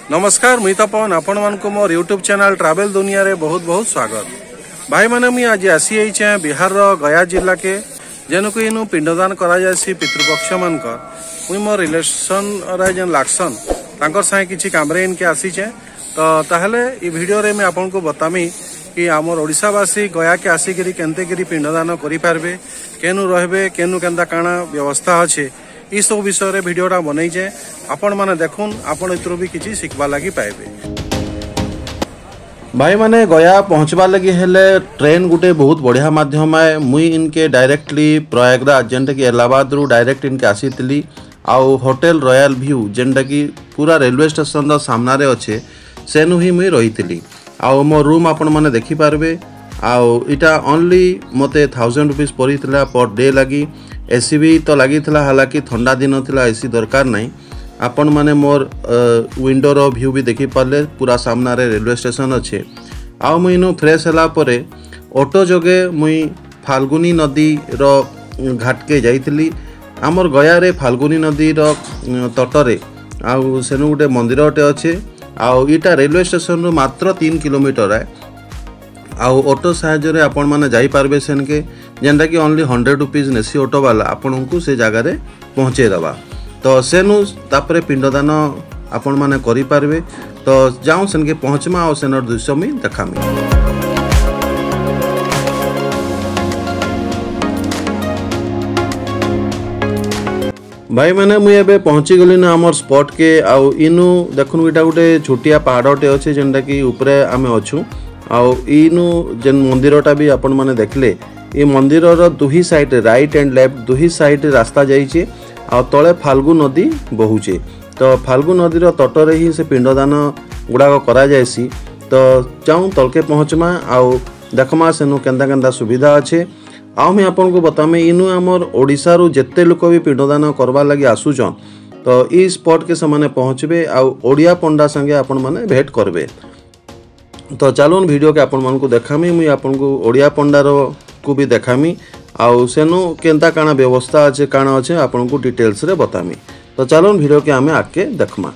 नमस्कार मुई तपन आपण मानक मोर यूट्यूब चैनल ट्रैवल दुनिया रे बहुत बहुत स्वागत। भाई मैंने मुई आज आसी आईचे बिहार रो गया जिला के जेनुक इनु पिंडदान करा जायसी पितृपक्ष मानकर मुई मोर रिलेशन रे जन लागसन तांकर साथे किछि कामरे इनके आसीचे। तो ताहले ई वीडियो रे मैं आपन को बतामी कि आमर ओडिशावासी गया के आसिकरी केनते करी पिंडदान करि पारबे, केनु रहबे, केनु केनता काना व्यवस्था अछि, ई सब विषय रे वीडियोटा बनैजे। आपण माने देखुन, आपण इतरो भी किछि सिखबा लागि पाइबे। भाई माने गया पहुँचवा लगी हेले ट्रेन गुटे बहुत बढ़िया माध्यम है। मुई इनके डायरेक्टली प्रयागराज जेनटा कि इलाहाबाद रु डायरेक्ट इनके आसीतिली। आउ होटल रॉयल व्यू जेनटा कि पूरा रेलवे स्टेशन द सामना रे अच्छे सेनु ही मुई रहीतिली। आउ मो रूम आपण माने देखि पारबे। आउ इटा ओनली मते 1000 रुपीस पड़ीथिला पर डे लगी। एसी भी तो लगी थिला, हालांकि ठंडा दिन थिला, एसी दरकार नहीं। आपण माने मोर विंडो रो व्यू भी देखि पारले, पूरा सामना रे रेलवे स्टेशन अच्छे। आउ मुई नु फ्रेश होला परे ऑटो जोगे मुई फाल्गुनी नदी रो घाट के जाइतिली। आमर गया रे फाल्गुनी नदी रो तटरे आउ सेनु गुटे मंदिर अटे अच्छे। आउ इटा रेलवे स्टेशन रु मात्र 3 किलोमीटर है। आउ ऑटो साहाय्य रे आपण माने जाई पारबे सेन के, जेनटा कि ओनली 100 रुपीस नेसी ऑटो वाला आपण को से जगह रे पहुँचे दबा। तो सेनु तापरे पिंडदान आपण माने करि पारबे। तो जाऊँ सेन के पहुँचमा और सेनर दृश्य में देखामी। भाई मैंने मुझे एबे पहुँची गली ना आमर स्पॉट के। आउ इनु देखुन इटा गोटे छोटिया पहाड़टे अच्छे जेनटा कि ऊपरे आमे अच्छू। आउ इनु जेन मंदिरटा भी आपण माने देखले, ये मंदिर रो दुही साइड राइट एंड लेफ्ट दुही साइड रास्ता जाइए। आ तले फाल्गु नदी बहुचे। तो फाल्गु नदीर तटरे ही से पिंडदान गुड़ाक करा जायसी। तो जाऊँ तलके पहुँचमा आउ देखमा सेनु केंदा केंदा सुविधा अच्छे। आउ मैं आपन को बतामे इनु आमर ओडिशा रु जेते लोक भी पिंडदान करवा लगी आसुचन। तो ई स्पॉट के समाने पहुँचबे आउ ओडिया पंडा संगे आपण माने भेट करबे। तो चलून वीडियो के आपण मान को देखामी, मुई आपन को ओडिया पंडार को भी देखामी। आउ सेनु केंता काना व्यवस्था अच्छे काना अच्छे आपन को डिटेल्स रे बतामी। तो चलून वीडियो के आमे आके देखमा।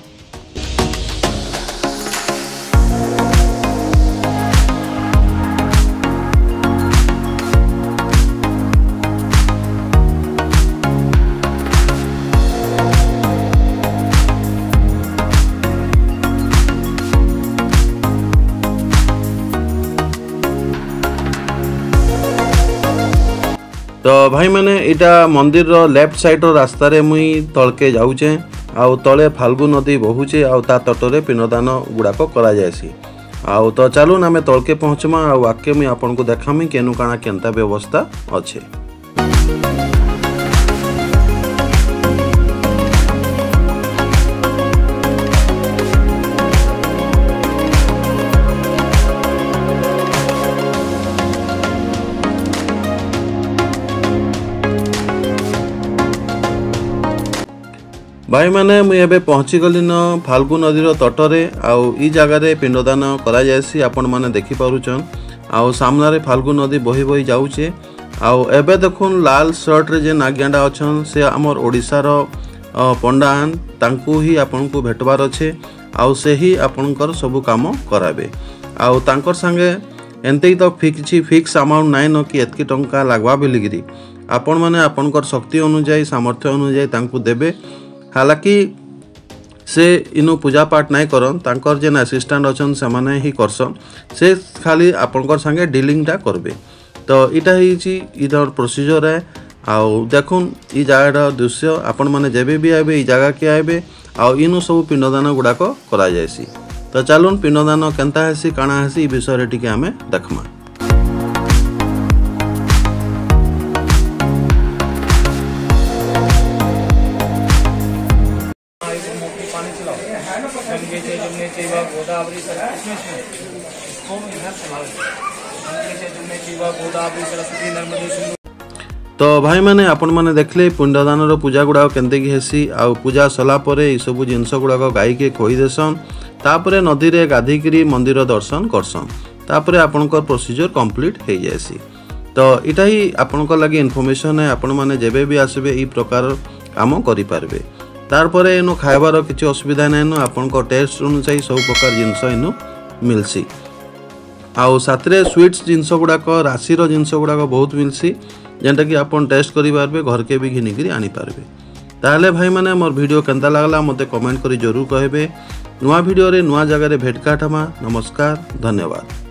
तो भाई मैंने इटा मंदिर रो लेफ्ट साइड रो रास्ता रे मुई तलके जाऊचे। आउ तले फाल्गु नदी बहुचे आउ ता तटरे पिंडदान गुड़ाक करा जायसी। आउ तो चलून आमे तलके पहुँचमा आउ आके मुई आपन को देखामी केनु काना केंता व्यवस्था अच्छे। भाई मैंने मुझे एबे पहुँची गली न फाल्गु नदीर तटरे। आउ ई जगार पिंडदान करा जायसी आपण माने देखि पारुचन। आउ सामना रे फाल्गु नदी बही बही जाऊचे। आउ एबे देखुन लाल शर्ट रे जे नागियाडा अछन से आमर ओडिशा रो पंडान, तांकू ही आपण को भेटबार अच्छे। आउ से ही आपणकर सब काम कराबे। आउ तांकर संगे एंते तो फिक्स अमाउंट नाइन न कि एतकी टंका लागवा बेलिगिरी आपण माने आपणकर शक्ति अनुसार सामर्थ्य अनुसार तांकू देबे। हालांकि से इनु पूजा पाठ नहीं करन, तांकर जेन असिस्टेंट अछन से माने ही करसन, से खाली आपनकर संगे डीलिंगटा करबे। तो इटा हिची इधर प्रोसीजर है। आउ देखुन ई जगह दृश्य आपण माने जेबे भी आबे ई जगह के आबे आउ इनु सब पिंडदान गुड़ाक करा जायसी। तो चलून पिंडदान केंता हेसी काना हेसी ई विषय रे टिके आमे देखमा। तो भाई मैंने आपण माने देखले पिंडदान रो पूजा गुड़ा केंते की हेसी। आउ पूजा सला परे ई सब जिनस गुड़ा गाई के खोई देसन। तापरे नदी रे गाधीकरी मंदिर दर्शन करसन। तापरे आपनकर प्रोसीजर कंप्लीट हो जायसी। तो इटा ही आपनकर लगी इनफॉरमेशन है। आपण माने जेबे भी आसबे ई प्रकार काम करि पारबे। तारपर इनु खाइबार किसी असुविधा नाइन आपण टेस्ट अनुसार सब प्रकार जिनस इनु मिलसी आउ साथरे स्वीट्स जिनस गुड़ाक राशि जिनस गुड़ाक बहुत मिलसी जेनटा कि आपन टेस्ट करि पारबे घर के भी घिनिकरी आनी पारबे। ताहले भाई माने मोर वीडियो केनता लागला मते कमेंट करी जरूर कहबे। नुआ वीडियो रे नुआ जगह रे भेट काटमा। नमस्कार, धन्यवाद।